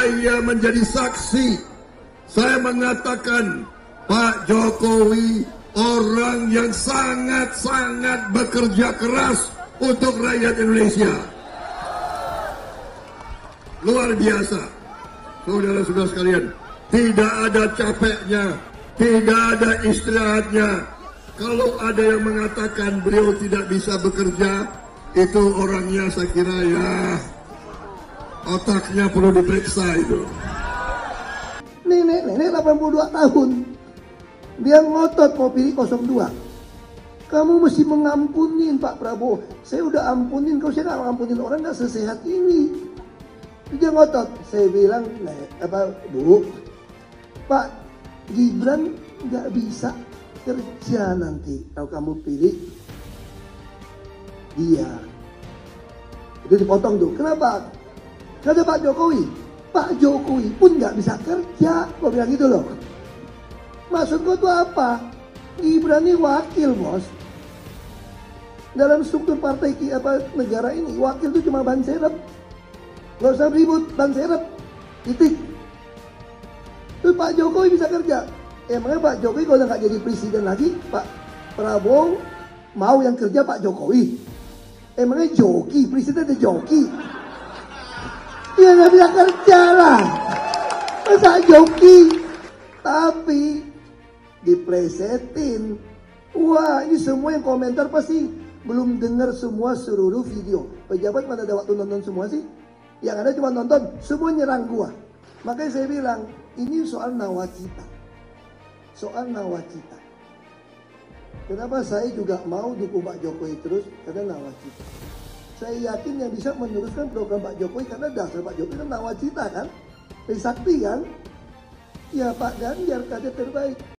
saya menjadi saksi. Saya mengatakan Pak Jokowi orang yang sangat-sangat bekerja keras untuk rakyat Indonesia. Luar biasa. Saudara-saudara sekalian, tidak ada capeknya, tidak ada istirahatnya. Kalau ada yang mengatakan beliau tidak bisa bekerja, itu orangnya saya kira ya otaknya perlu diperiksa itu. Nenek 82 tahun, dia ngotot mau pilih 02. Kamu mesti mengampunin Pak Prabowo. Saya udah ampunin, kalau saya nggak ngampunin orang nggak sesehat ini. Dia ngotot. Saya bilang, Bu, Pak Gibran nggak bisa kerja nanti kalau kamu pilih dia. Itu dipotong tuh. Kenapa? Kata Pak Jokowi pun nggak bisa kerja. Gua bilang gitu loh. Maksud gua tuh apa? Gibran ini wakil, bos. Dalam struktur partai negara ini, wakil itu cuma ban serep. Gak usah ribut, ban serep. Titik. Terus Pak Jokowi bisa kerja. Emangnya Pak Jokowi kalau nggak jadi presiden lagi, Pak Prabowo mau yang kerja Pak Jokowi? Emangnya joki, presiden ada joki? Dia nggak bisa kerja lah. Masa joki? Tapi diplesetin. Wah, ini semua yang komentar pasti belum dengar semua seluruh video. Pejabat mana ada waktu nonton semua sih? Yang ada cuma nonton, semua nyerang gua. Makanya saya bilang, ini soal nawacita. Soal nawacita. Kenapa saya juga mau dukung Pak Jokowi terus? Karena nawacita. Saya yakin yang bisa meneruskan program Pak Jokowi, karena dasar Pak Jokowi kan nawacita kan? Trisakti kan? Ya Pak Ganjar kader terbaik.